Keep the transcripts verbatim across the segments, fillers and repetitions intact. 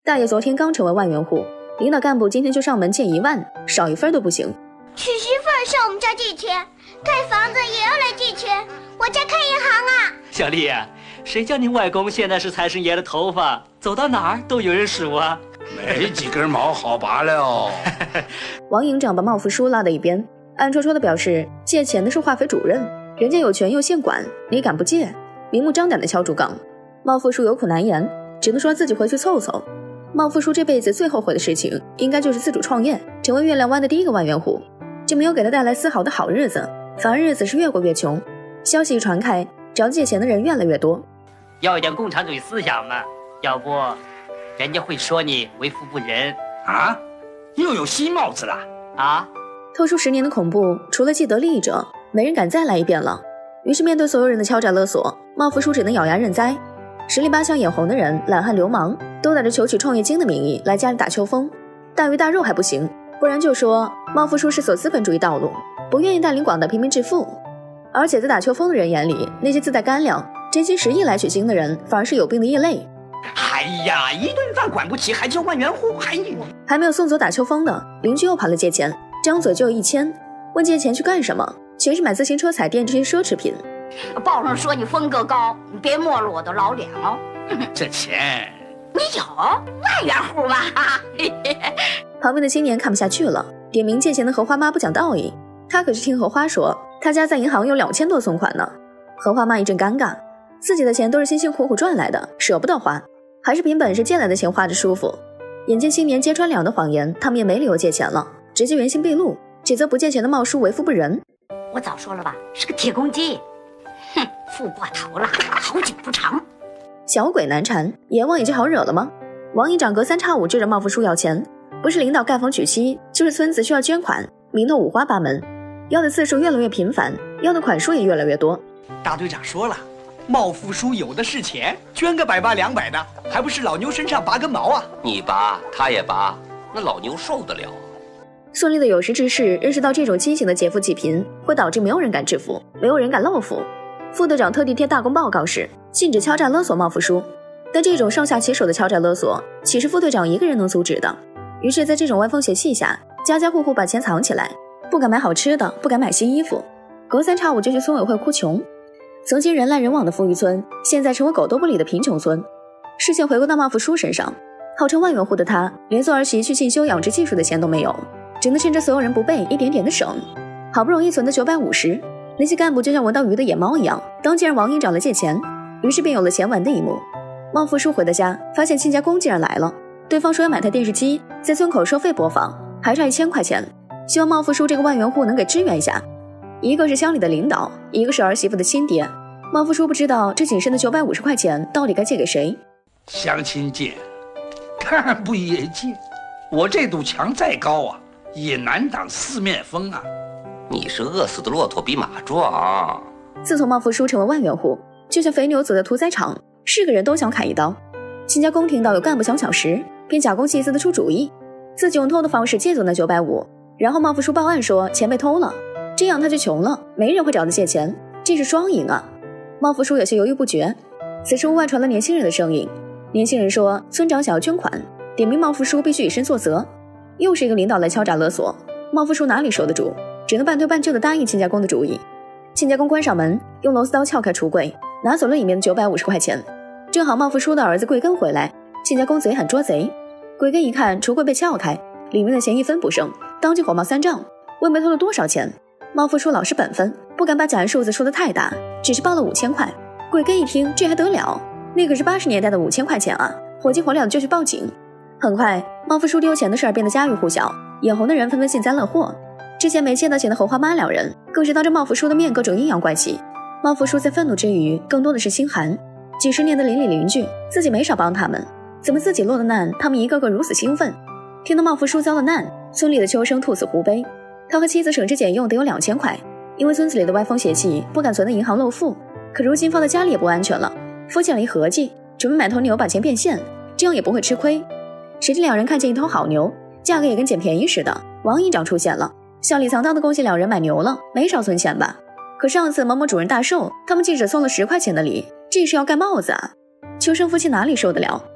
大爷昨天刚成为万元户，领导干部今天就上门借一万，少一分都不行。 娶媳妇儿向我们家借钱，盖房子也要来借钱，我家开银行啊。 小丽，谁叫你外公现在是财神爷的头发，走到哪儿都有人数啊。 没几根毛好拔了。 王营长把茂福叔拉到一边，暗戳戳地表示借钱的是化肥主任，人家有权又现管，你敢不借？明目张胆地敲竹杠。茂福叔有苦难言，只能说自己回去凑凑。茂福叔这辈子最后悔的事情，应该就是自主创业，成为月亮湾的第一个万元户，这没有给他带来丝毫的好日子，反而日子是越过越穷。消息一传开，找借钱的人越来越多。 要一点共产主义思想嘛，要不人家会说你为富不仁啊！又有新帽子了啊！ 透出十年的恐怖，除了既得利益者，没人敢再来一遍了。于是面对所有人的敲诈勒索，茂福叔只能咬牙认栽。十里八乡眼红的人、懒汉流氓都打着求取创业金的名义来家里打秋风，大鱼大肉还不行，不然就说茂福叔是走资本主义道路，不愿意带领广大平民致富。而且在打秋风的人眼里，那些自带干粮、真心实意来取经的人反而是有病的异类。 哎呀，一顿饭管不起，还叫万元户？还还没有送走打秋风的邻居又跑来借钱，张嘴就有一千，问借钱去干什么？全是买自行车、彩电这些奢侈品。 报上说你风格高，你别没了我的老脸哦。 这钱你有万元户吗？ 旁边的青年看不下去了，点名借钱的荷花妈不讲道义。他可是听荷花说，他家在银行有两千多存款呢。荷花妈一阵尴尬，自己的钱都是辛辛苦苦赚来的，舍不得花，还是凭本事借来的钱花着舒服。眼见青年揭穿两的谎言，他们也没理由借钱了，直接原形毕露，指责不借钱的茂叔为富不仁。 我早说了吧，是个铁公鸡。哼，富过头了，好景不长。 小鬼难缠，阎王也就好惹了吗？王营长隔三差五追着茂福叔要钱，不是领导盖房娶妻，就是村子需要捐款，名头五花八门，要的次数越来越频繁，要的款数也越来越多。 大队长说了，茂福叔有的是钱，捐个百八两百的，还不是老牛身上拔根毛啊？ 你拔，他也拔，那老牛受得了？ 顺利的有识之士认识到这种畸形的劫富济贫会导致没有人敢致富，没有人敢漏富。副队长特地贴大公报告示，禁止敲诈勒索茂福叔。但这种上下其手的敲诈勒索，岂是副队长一个人能阻止的？于是在这种歪风邪气下，家家户户把钱藏起来，不敢买好吃的，不敢买新衣服，隔三差五就去村委会哭穷。曾经人来人往的富裕村，现在成为狗都不理的贫穷村。视线回归到茂福叔身上，号称万元户的他，连送儿媳去进修养殖技术的钱都没有，只能趁着所有人不备，一点点的省。好不容易存的九百五十，那些干部就像闻到鱼的野猫一样，当即让王营长来借钱，于是便有了钱文的一幕。茂福叔回到家，发现亲家公竟然来了，对方说要买台电视机，在村口收费播放，还差一千块钱，希望茂福叔这个万元户能给支援一下。一个是乡里的领导，一个是儿媳妇的亲爹，茂福叔不知道这仅剩的九百五十块钱到底该借给谁。 相亲借，干部也借，我这堵墙再高啊，也难挡四面风啊。 你是饿死的骆驼比马壮。 自从茂福叔成为万元户，就像肥牛走在屠宰场，是个人都想砍一刀。亲家公听到有干部想抢食，便假公济私的出主意，自己用偷的方式借走那九百五，然后茂福叔报案说钱被偷了，这样他就穷了，没人会找他借钱，这是双赢啊。茂福叔有些犹豫不决。此时屋外传来年轻人的声音，年轻人说村长想要捐款，点名茂福叔必须以身作则。又是一个领导来敲诈勒索，茂福叔哪里受得住，只能半推半就地答应亲家公的主意。亲家公关上门，用螺丝刀撬开橱柜，拿走了里面的九百五十块钱。正好茂福叔的儿子贵根回来，亲家公贼喊捉贼。贵根一看橱柜被撬开，里面的钱一分不剩，当即火冒三丈，问没偷了多少钱。茂福叔老实本分，不敢把假数字说得太大，只是报了五千块。贵根一听，这还得了，那可是八十年代的五千块钱啊，火急火燎就去报警。很快茂福叔丢钱的事儿变得家喻户晓，眼红的人纷纷幸灾乐祸。之前没借到钱的荷花妈两人更是当着茂福叔的面各种阴阳怪气。茂福叔在愤怒之余更多的是心寒，几十年的邻里邻居自己没少帮他们，怎么自己落的难他们一个个如此兴奋。听到茂福叔遭了难，村里的秋生兔死狐悲。他和妻子省吃俭用得有两千块，因为村子里的歪风邪气不敢存在银行漏富，可如今放在家里也不安全了，夫妻俩一合计，准备买头牛把钱变现，这样也不会吃亏。谁知两人看见一头好牛，价格也跟捡便宜似的，王营长出现了，笑里藏刀的恭喜两人买牛了，没少存钱吧。可上次某某主任大寿，他们竟只送了十块钱的礼，这是要盖帽子啊！秋生夫妻哪里受得了，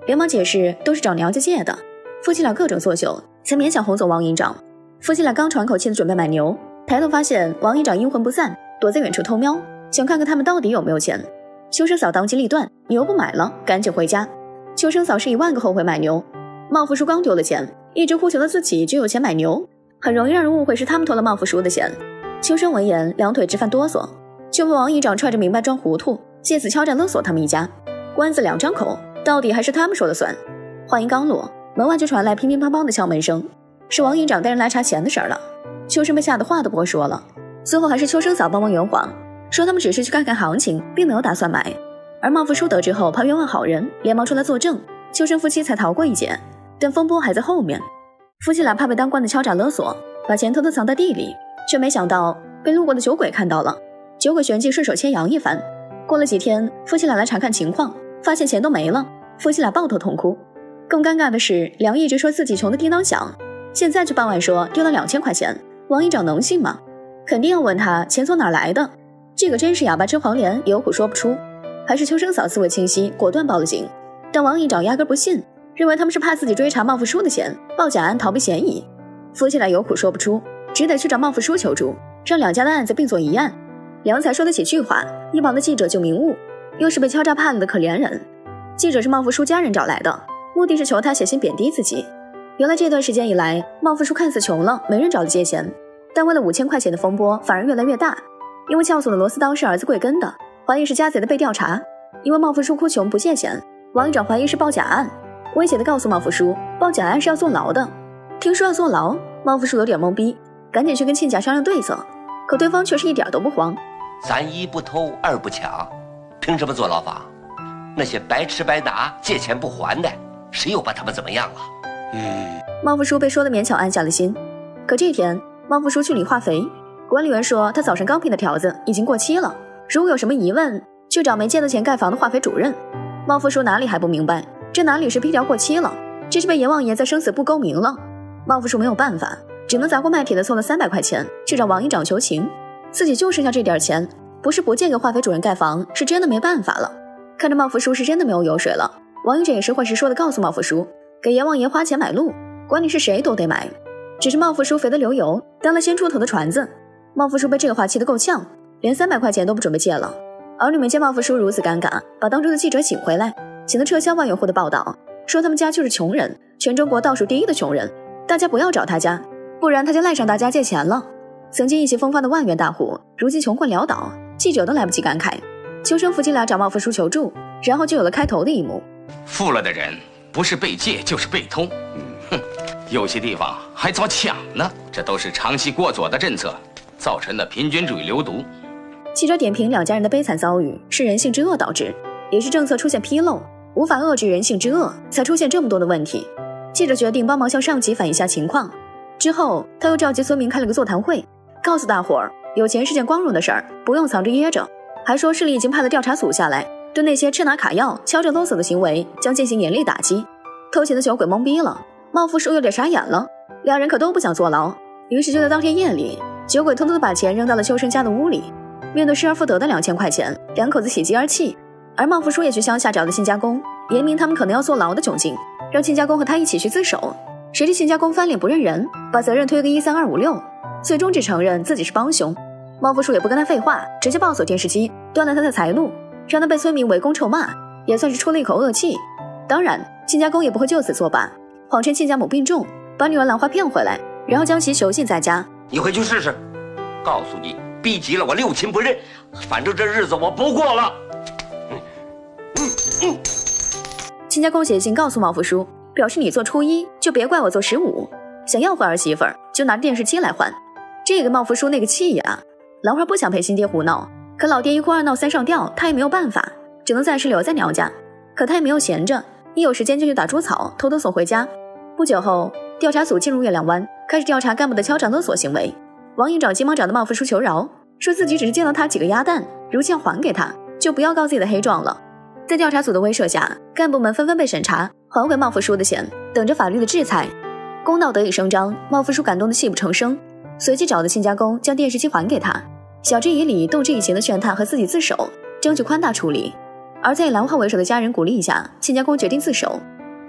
连忙解释都是找娘家借的，夫妻俩各种作秀，才勉强哄走王营长。夫妻俩刚喘口气的准备买牛，抬头发现王营长阴魂不散，躲在远处偷瞄，想看看他们到底有没有钱。秋生嫂当机立断，牛不买了，赶紧回家。秋生嫂是一万个后悔买牛，茂福叔刚丢了钱，一直哭求的自己就有钱买牛，很容易让人误会是他们偷了茂福叔的钱。秋生闻言两腿直犯哆嗦，就被王营长踹着明白装糊涂，借此敲诈勒索他们一家。关子两张口，到底还是他们说了算。话音刚落，门外就传来乒乒乓乓的敲门声，是王营长带人来查钱的事儿了。秋生被吓得话都不会说了，最后还是秋生嫂帮忙圆谎，说他们只是去看看行情，并没有打算买。而茂福叔得知后怕冤枉好人，连忙出来作证，秋生夫妻才逃过一劫。但风波还在后面，夫妻俩怕被当官的敲诈勒索，把钱偷偷藏在地里，却没想到被路过的酒鬼看到了。酒鬼旋即顺手牵羊一番。过了几天，夫妻俩来查看情况，发现钱都没了，夫妻俩抱头痛哭。更尴尬的是，梁一直说自己穷得叮当响，现在却傍晚说丢了两千块钱，王营长能信吗？肯定要问他钱从哪儿来的。这个真是哑巴吃黄连，有苦说不出。还是秋生嫂思维清晰，果断报了警。但王营长压根不信，认为他们是怕自己追查茂福叔的钱，报假案逃避嫌疑。夫妻俩有苦说不出，只得去找茂福叔求助，让两家的案子并作一案。梁才说得起句话，一旁的记者就明悟，又是被敲诈怕了的可怜人。记者是茂福叔家人找来的，目的是求他写信贬低自己。原来这段时间以来，茂福叔看似穷了，没人找他借钱，但为了五千块钱的风波反而越来越大。因为撬锁的螺丝刀是儿子贵根的，怀疑是家贼的被调查。因为茂福叔哭穷不借钱，王营长怀疑是报假案，威胁地告诉茂福叔，报假案是要坐牢的。听说要坐牢，茂福叔有点懵逼，赶紧去跟亲家商量对策，可对方却是一点都不慌。 咱一不偷，二不抢，凭什么坐牢房？那些白吃白拿、借钱不还的，谁又把他们怎么样了？ 嗯， 茂福叔被说得勉强安下了心。可这天，茂福叔去理化肥，管理员说他早上刚批的条子已经过期了，如果有什么疑问，就找没借到钱盖房的化肥主任。茂福叔哪里还不明白，这哪里是批条过期了，这是被阎王爷在生死簿勾明了。茂福叔没有办法，只能砸锅卖铁的凑了三百块钱去找王营长求情，自己就剩下这点钱，不是不借给化肥主任盖房，是真的没办法了。看着茂福叔是真的没有油水了，王营长也实话实说的告诉茂福叔，给阎王爷花钱买路，管你是谁都得买。只是茂福叔肥得流油，当了先出头的船子。茂福叔被这个话气得够呛，连三百块钱都不准备借了。儿女们见茂福叔如此尴尬，把当初的记者请回来，请他撤销万元户的报道，说他们家就是穷人，全中国倒数第一的穷人，大家不要找他家，不然他就赖上大家借钱了。曾经意气风发的万元大户，如今穷困潦倒，记者都来不及感慨。秋生夫妻俩找茂福叔求助，然后就有了开头的一幕。 富了的人不是被借就是被偷，哼，有些地方还遭抢呢，这都是长期过左的政策造成的平均主义流毒。 记者点评两家人的悲惨遭遇是人性之恶导致，也是政策出现纰漏，无法遏制人性之恶，才出现这么多的问题。记者决定帮忙向上级反映一下情况，之后他又召集村民开了个座谈会，告诉大伙儿有钱是件光荣的事儿，不用藏着掖着，还说市里已经派了调查组下来，对那些吃拿卡要、敲诈勒索的行为将进行严厉打击。偷钱的酒鬼懵逼了，茂福叔有点傻眼了，两人可都不想坐牢，于是就在当天夜里，酒鬼偷偷地把钱扔到了秋生家的屋里。面对失而复得的两千块钱，两口子喜极而泣。而茂福叔也去乡下找了亲家公，言明他们可能要坐牢的窘境，让亲家公和他一起去自首。谁知亲家公翻脸不认人，把责任推个一三二五六，最终只承认自己是帮凶。茂福叔也不跟他废话，直接抱走电视机，断了他的财路，让他被村民围攻臭骂，也算是出了一口恶气。当然，亲家公也不会就此作罢，谎称亲家母病重，把女儿兰花骗回来，然后将其囚禁在家。 你回去试试，告诉你，逼急了我六亲不认，反正这日子我不过了。嗯嗯嗯。 亲家公写信告诉茂福叔，表示你做初一就别怪我做十五，想要换儿媳妇儿就拿电视机来换。这个茂福叔那个气呀！兰花不想陪新爹胡闹，可老爹一哭二闹三上吊，他也没有办法，只能暂时留在娘家。可他也没有闲着，一有时间就去打猪草，偷偷送回家。不久后，调查组进入月亮湾，开始调查干部的敲诈勒索行为。王营长急忙找到茂福叔求饶，说自己只是借了他几个鸭蛋，如今要还给他，就不要告自己的黑状了。在调查组的威慑下，干部们纷纷被审查，还回茂福叔的钱，等着法律的制裁。公道得以伸张，茂福叔感动得泣不成声，随即找的亲家公将电视机还给他，晓之以理，动之以情的劝他和自己自首，争取宽大处理。而在以兰花为首的家人鼓励下，亲家公决定自首，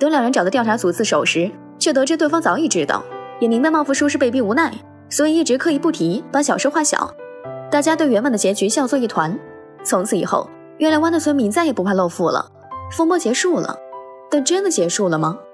等两人找到调查组自首时，却得知对方早已知道，也明白茂福叔是被逼无奈，所以一直刻意不提，把小事化小。大家对圆满的结局笑作一团。从此以后，月亮湾的村民再也不怕漏富了。风波结束了，但真的结束了吗？